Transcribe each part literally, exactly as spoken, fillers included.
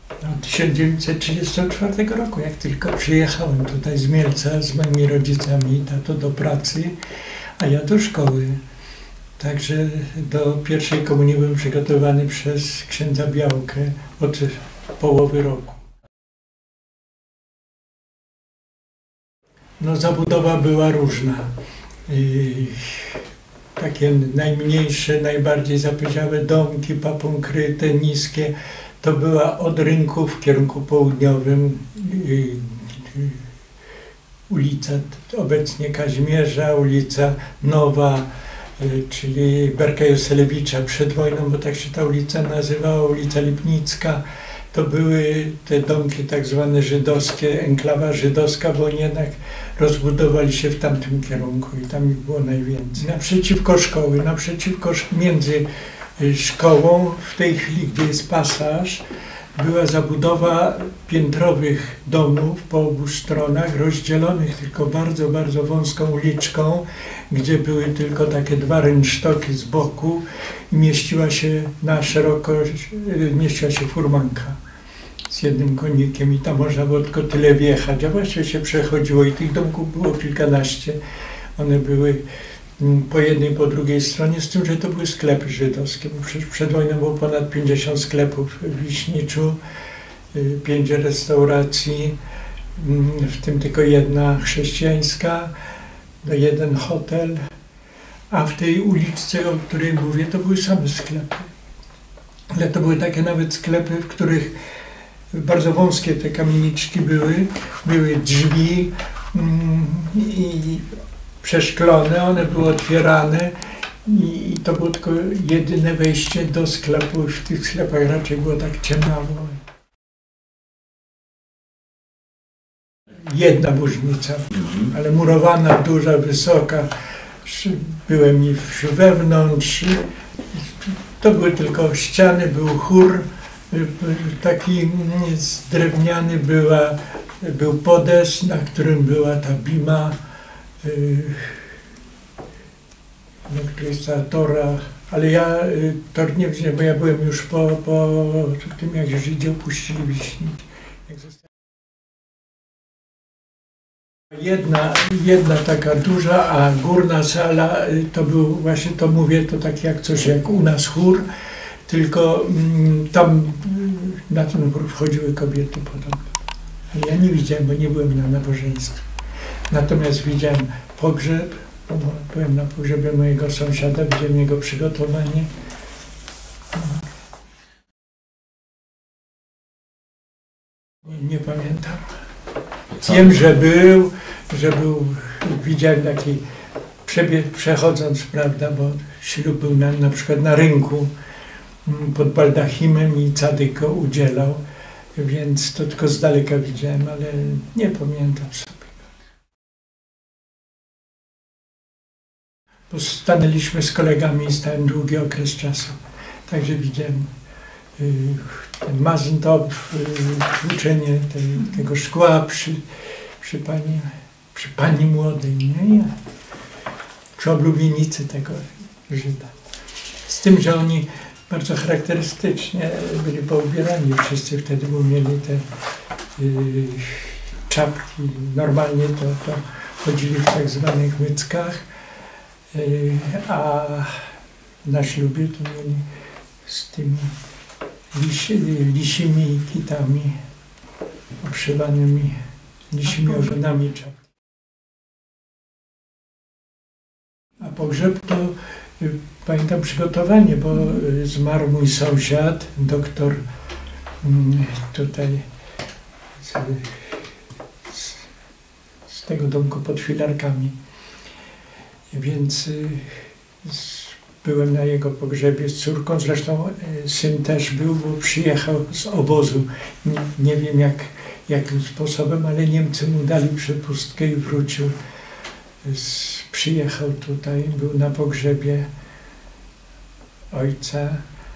Od tysiąc dziewięćset trzydziestego czwartego roku, jak tylko przyjechałem tutaj z Mielca z moimi rodzicami, tato do pracy, a ja do szkoły. Także do pierwszej komunii byłem przygotowany przez księdza Białkę od połowy roku. No, zabudowa była różna. I takie najmniejsze, najbardziej zapyziałe domki, papąkryte, niskie, to była od rynku w kierunku południowym ulica obecnie Kazimierza, ulica Nowa, czyli Berka Joselewicza przed wojną, bo tak się ta ulica nazywała, ulica Lipnicka. To były te domki tak zwane żydowskie, enklawa żydowska, bo oni jednak rozbudowali się w tamtym kierunku i tam ich było najwięcej. Naprzeciwko szkoły, naprzeciwko, między szkołą, w tej chwili, gdzie jest pasaż, była zabudowa piętrowych domów po obu stronach, rozdzielonych tylko bardzo, bardzo wąską uliczką, gdzie były tylko takie dwa rynsztoki z boku i mieściła się na szerokość, mieściła się furmanka z jednym konikiem i tam można było tylko tyle wjechać, a właściwie się przechodziło i tych domków było kilkanaście. One były po jednej, po drugiej stronie, z tym, że to były sklepy żydowskie, bo przecież przed wojną było ponad pięćdziesiąt sklepów w Wiśniczu, pięć restauracji, w tym tylko jedna chrześcijańska, jeden hotel, a w tej uliczce, o której mówię, to były same sklepy. Ale to były takie nawet sklepy, w których bardzo wąskie te kamieniczki były, były drzwi i przeszklone, one były otwierane i to było tylko jedyne wejście do sklepu. W tych sklepach raczej było tak ciemnawo. Jedna burznica, ale murowana, duża, wysoka. Byłem i wewnątrz. To były tylko ściany, był chór taki drewniany, była, był podest, na którym była ta bima, na której jest ta tora, ale ja tor nie widziałem, bo ja byłem już po, po tym, jak Żydzi opuścili Wiśnicz. Jedna, jedna taka duża, a górna sala to był właśnie, to mówię, to tak jak coś jak u nas chór, tylko tam na ten chór wchodziły kobiety podobno. Ja nie widziałem, bo nie byłem na nabożeństwie. Natomiast widziałem pogrzeb, byłem na pogrzebie mojego sąsiada, widziałem jego przygotowanie. Nie, nie pamiętam. Wiem, że był, że był, widziałem taki, przebie, przechodząc, prawda, bo ślub był na, na przykład na rynku pod baldachimem i cadyk go udzielał, więc to tylko z daleka widziałem, ale nie pamiętam sobie. Bo stanęliśmy z kolegami i stałem długi okres czasu, także widziałem y, ten Mazentopf, y, tłuczenie tej, tego szkła przy, przy, pani, przy pani młodej, nie? Przy oblubienicy tego Żyda. Z tym, że oni bardzo charakterystycznie byli poubierani, wszyscy wtedy bo mieli te y, czapki, normalnie to, to chodzili w tak zwanych myckach, y, a na ślubie to mieli z tymi lisi, lisimi kitami obszywanymi, lisimi ogonami czapki. A pogrzeb to pamiętam przygotowanie, bo zmarł mój sąsiad, doktor tutaj z, z, z tego domku pod Filarkami. Więc z, byłem na jego pogrzebie z córką, zresztą syn też był, bo przyjechał z obozu. Nie, nie wiem jak, jakim sposobem, ale Niemcy mu dali przepustkę i wrócił. Z, przyjechał tutaj, był na pogrzebie ojca.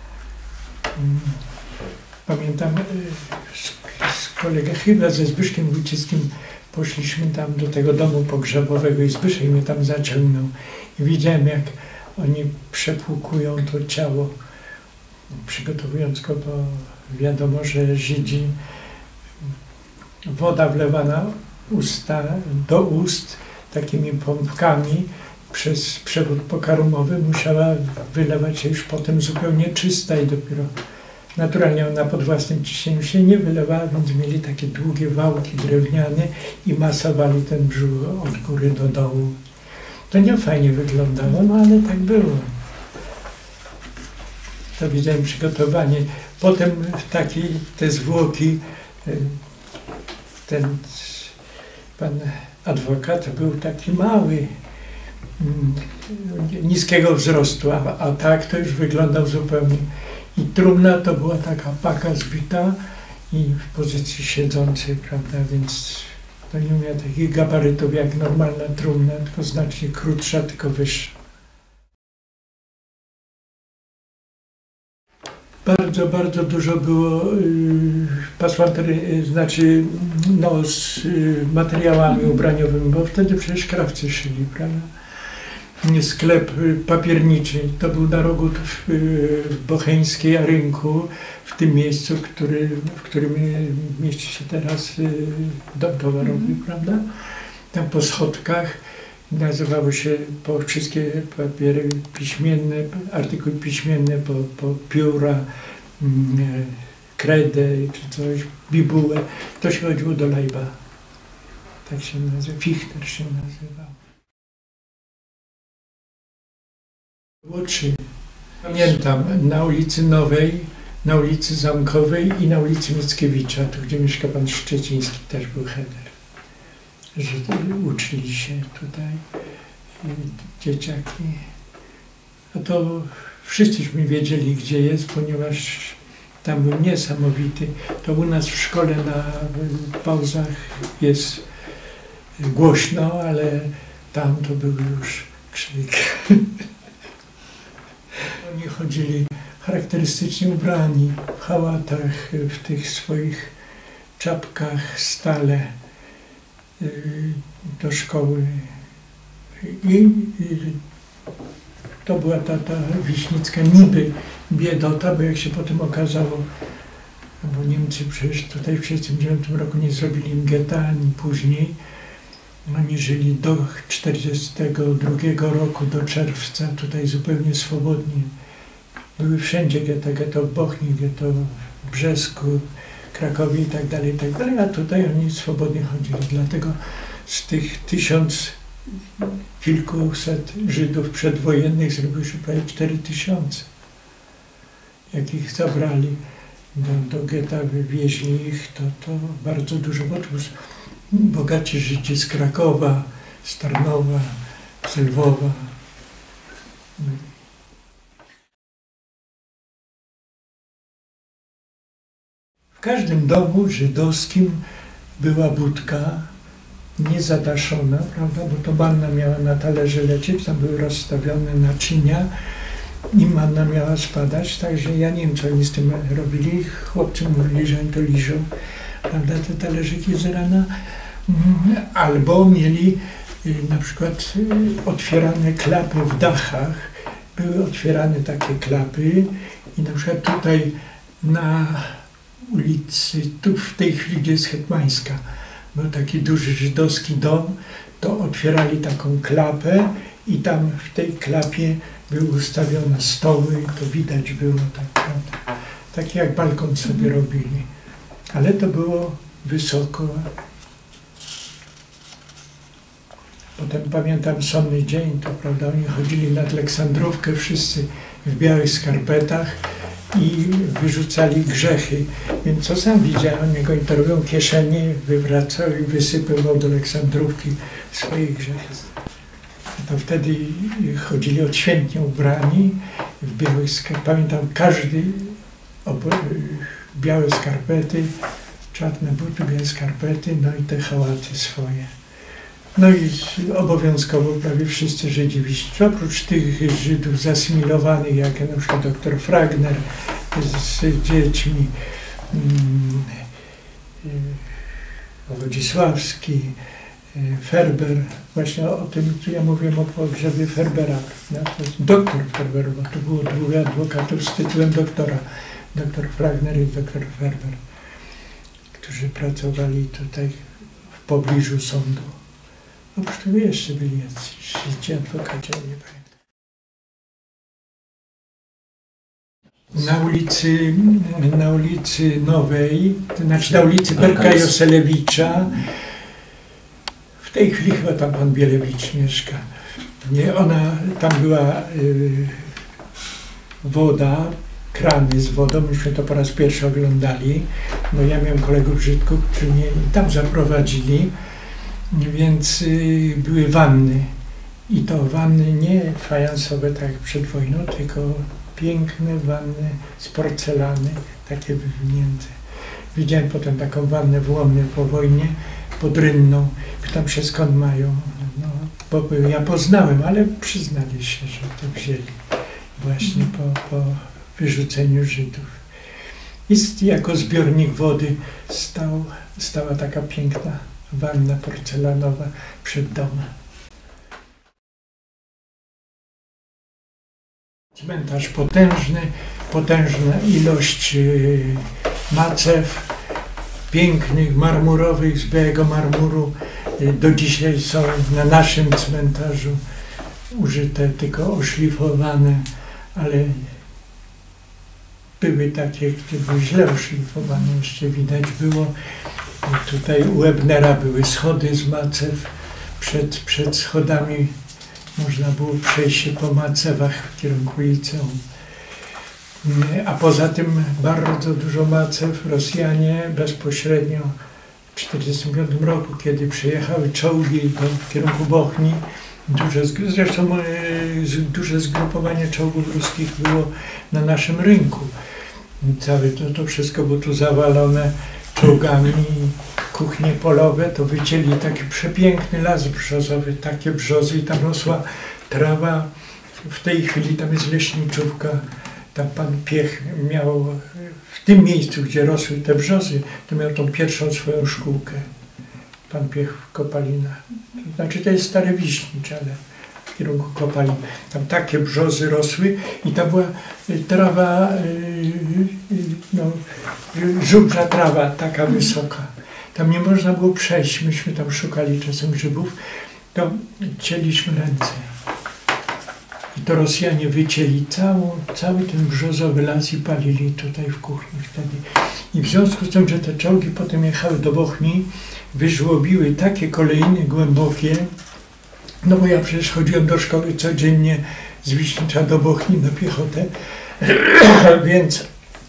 Pamiętam z, z kolegą chyba ze Zbyszkiem Wójcickim poszliśmy tam do tego domu pogrzebowego i Zbyszek mnie tam zaciągnął. I widziałem, jak oni przepłukują to ciało, przygotowując go do wiadomo, że Żydzi, woda wlewana usta, do ust takimi pompkami przez przewód pokarmowy musiała wylewać się już potem zupełnie czysta i dopiero naturalnie ona pod własnym ciśnieniem się nie wylewała, więc mieli takie długie wałki drewniane i masowali ten brzuch od góry do dołu. To nie fajnie wyglądało, no ale tak było. To widziałem przygotowanie. Potem taki, te zwłoki, ten pan adwokat był taki mały, niskiego wzrostu, a, a tak to już wyglądał zupełnie. I trumna to była taka paka zbita i w pozycji siedzącej, prawda, więc to nie miała takich gabarytów jak normalna trumna, tylko znacznie krótsza, tylko wyższa. Bardzo, bardzo dużo było y, pasmantery, znaczy no, z y, materiałami ubraniowymi, bo wtedy przecież krawcy szyli, prawda? Sklep papierniczy, to był na rogu w, w Bocheńskiej rynku, w tym miejscu, który, w którym mieści się teraz dom towarowy, mm. prawda? Tam po schodkach nazywały się po wszystkie papiery piśmienne, artykuły piśmienne, po, po pióra, mm, kredę czy coś, bibułę. To się chodziło do Lejba. Tak się nazywa, Fichter się nazywał. Było trzy. Pamiętam, na ulicy Nowej, na ulicy Zamkowej i na ulicy Mickiewicza, tu gdzie mieszka pan Szczeciński, też był cheder. Że uczyli się tutaj dzieciaki. No to wszyscyśmy wiedzieli, gdzie jest, ponieważ tam był niesamowity. To u nas w szkole na pauzach jest głośno, ale tam to był już krzyk. Oni chodzili charakterystycznie ubrani, w hałatach, w tych swoich czapkach stale do szkoły. I, i to była ta, ta Wiśnicka niby biedota, bo jak się potem okazało, bo Niemcy przecież tutaj w tysiąc dziewięćset trzydziestym dziewiątym roku nie zrobili im getta, ani później. Oni żyli do tysiąc dziewięćset czterdziestego drugiego roku, do czerwca, tutaj zupełnie swobodnie. Były wszędzie getta, getto w Bochni, getto w Brzesku, Krakowie i tak dalej, i tak dalej, a tutaj oni swobodnie chodzili. Dlatego z tych tysiąc kilkuset Żydów przedwojennych zrobiło się prawie cztery tysiące. Jak ich zabrali do, do getta, wywieźli ich, to, to bardzo dużo, bo to bogaci Żydzi z Krakowa, z Tarnowa, z Lwowa. W każdym domu żydowskim była budka niezadaszona, prawda, bo to manna miała na talerze lecieć, tam były rozstawione naczynia i manna miała spadać, także ja nie wiem, co oni z tym robili. Chłopcy mówili, że oni to liżą, prawda, te talerzyki z rana. Albo mieli na przykład otwierane klapy w dachach, były otwierane takie klapy i na przykład tutaj na ulicy, tu w tej chwili gdzie jest Hetmańska, był taki duży żydowski dom, to otwierali taką klapę i tam w tej klapie były ustawione stoły i to widać było tak, prawda? Takie jak balkon sobie robili, ale to było wysoko. Potem pamiętam Sonny dzień, to prawda, oni chodzili nad Aleksandrówkę wszyscy w białych skarpetach i wyrzucali grzechy. Więc co sam widziałem, jak oni to robią, kieszenie wywracał i wysypywał do Aleksandrówki swoje grzechy. To wtedy chodzili odświętnie ubrani w białych skarpetach. Pamiętam, każdy białe skarpety, czarne buty, białe skarpety, no i te hałaty swoje. No i obowiązkowo prawie wszyscy Żydzi wiśni. Oprócz tych Żydów zasymilowanych, jak na przykład doktor Fragner z dziećmi, um, Wodzisławski, Ferber, właśnie o tym, co ja mówiłem o pogrzebie Ferbera, no, to jest doktor Ferber, bo tu było dwóch adwokatów z tytułem doktora, doktor Fragner i doktor Ferber, którzy pracowali tutaj w pobliżu sądu. Oprócz tego jeszcze byli jacyś ci adwokaci, ale nie pamiętam. Na ulicy, na ulicy Nowej, to znaczy na ulicy Berka Joselewicza, w tej chwili chyba tam pan Bielewicz mieszka. Nie, ona, tam była y, woda, krany z wodą, myśmy to po raz pierwszy oglądali, bo ja miałem kolegów Żydków, którzy mnie tam zaprowadzili, więc y, były wanny. I to wanny nie fajansowe, tak jak przed wojną, tylko piękne wanny z porcelany, takie wywinięte. Widziałem potem taką wannę w Łomnie po wojnie, pod Rynną. Pytam się, skąd mają. No, bo ja poznałem, ale przyznali się, że to wzięli właśnie po, po wyrzuceniu Żydów. I jako zbiornik wody stał, stała taka piękna wanna porcelanowa przed domem. Cmentarz potężny, potężna ilość macew, pięknych, marmurowych, z białego marmuru. Do dzisiaj są na naszym cmentarzu użyte, tylko oszlifowane, ale były takie, które były źle oszlifowane, jeszcze widać było. Tutaj u Ebnera były schody z macew, przed, przed schodami można było przejść się po macewach w kierunku liceum. A poza tym bardzo dużo macew Rosjanie bezpośrednio w tysiąc dziewięćset czterdziestym piątym roku, kiedy przyjechały czołgi do, w kierunku Bochni, duże, zresztą e, duże zgrupowanie czołgów ruskich było na naszym rynku. Całe to, to wszystko było tu zawalone czołgami, kuchnie polowe, to wycięli taki przepiękny las brzozowy, takie brzozy i tam rosła trawa. W tej chwili tam jest leśniczówka, tam pan Piech miał, w tym miejscu, gdzie rosły te brzozy, to miał tą pierwszą swoją szkółkę, pan Piech w Kopalinach. To znaczy to jest Stare Wiśnicz, ale w kierunku Kopalin. Tam takie brzozy rosły i tam była trawa, no, żółta trawa, taka wysoka. Tam nie można było przejść, myśmy tam szukali czasem grzybów, to cięliśmy ręce. I to Rosjanie wycięli całą, cały ten brzozowy las i palili tutaj w kuchni wtedy. I w związku z tym, że te czołgi potem jechały do Bochni, wyżłobiły takie kolejny głębokie, no bo ja przecież chodziłem do szkoły codziennie z Wiśnicza do Bochni na piechotę, więc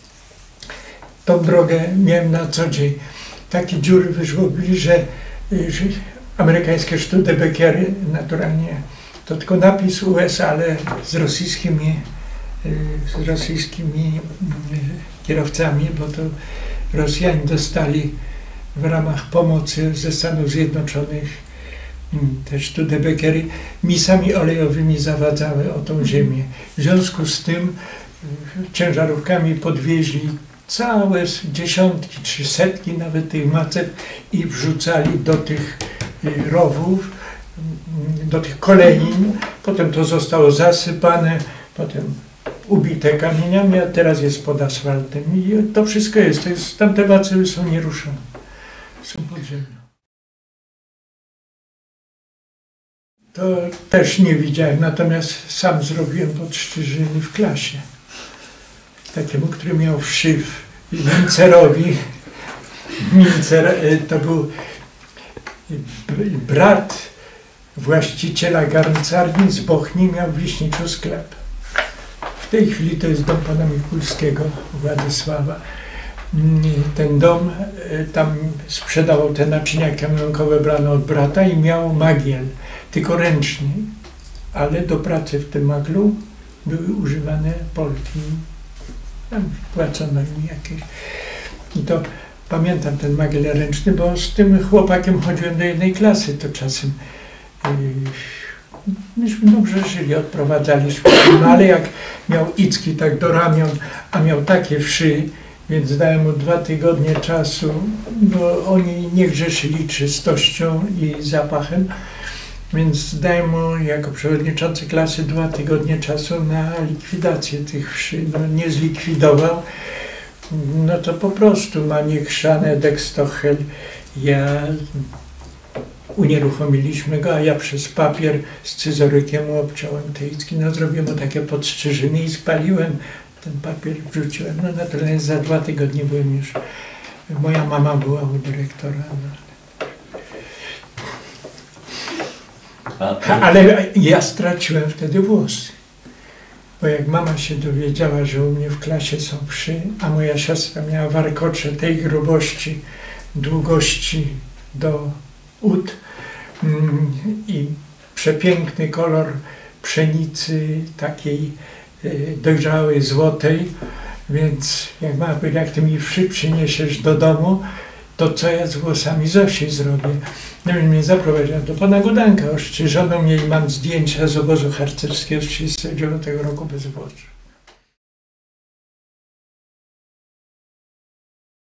tą drogę miałem na co dzień. Takie dziury wyżłobili, że, że amerykańskie Studebekiery naturalnie, to tylko napis U S A, ale z rosyjskimi, z rosyjskimi kierowcami, bo to Rosjanie dostali w ramach pomocy ze Stanów Zjednoczonych te Studebekiery misami olejowymi zawadzały o tą ziemię. W związku z tym ciężarówkami podwieźli całe dziesiątki czy setki nawet tych macew i wrzucali do tych rowów, do tych kolejin. Potem to zostało zasypane, potem ubite kamieniami, a teraz jest pod asfaltem. I to wszystko jest. To jest tamte macewy są nieruszone. Są podziemne. To też nie widziałem, natomiast sam zrobiłem podstrzyżyny w klasie. Takiemu, który miał wszyw Mincerowi. Mincer to był brat właściciela garncarni z Bochni, miał w Wiśniczu sklep. W tej chwili to jest dom pana Mikulskiego, Władysława. Ten dom, tam sprzedawał te naczynia kamionkowe brane od brata i miał magiel, tylko ręczny, ale do pracy w tym maglu były używane polki. Tam płacono im jakieś. I to pamiętam ten magiel ręczny, bo z tym chłopakiem chodziłem do jednej klasy, to czasem yy, myśmy dobrze żyli, odprowadzaliśmy, no ale jak miał icki tak do ramion, a miał takie wszy Więc dałem mu dwa tygodnie czasu, bo oni nie grzeszyli czystością i zapachem, więc dałem mu jako przewodniczący klasy dwa tygodnie czasu na likwidację tych wszy. No, nie zlikwidował, no to po prostu maniechrzane Dekstochel. Ja unieruchomiliśmy go, a ja przez papier z scyzorykiem mu obciąłem te icki. No zrobiłem mu takie podstrzyżyny i spaliłem. Ten papier wrzuciłem. No natomiast za dwa tygodnie byłem już... Moja mama była u dyrektora. No. Ale ja straciłem wtedy włosy. Bo jak mama się dowiedziała, że u mnie w klasie są wszy, a moja siostra miała warkocze tej grubości, długości do ud mm, i przepiękny kolor pszenicy takiej y, dojrzałej, złotej, więc jak mama powiedziała, jak ty mi wszy przyniesiesz do domu, to co ja z włosami Zosi zrobię? No i mnie zaprowadziła do pana Gudanka, ostrzyżono mnie i mam zdjęcia z obozu harcerskiego z tysiąc dziewięćset trzydziestego dziewiątego roku bez włosów.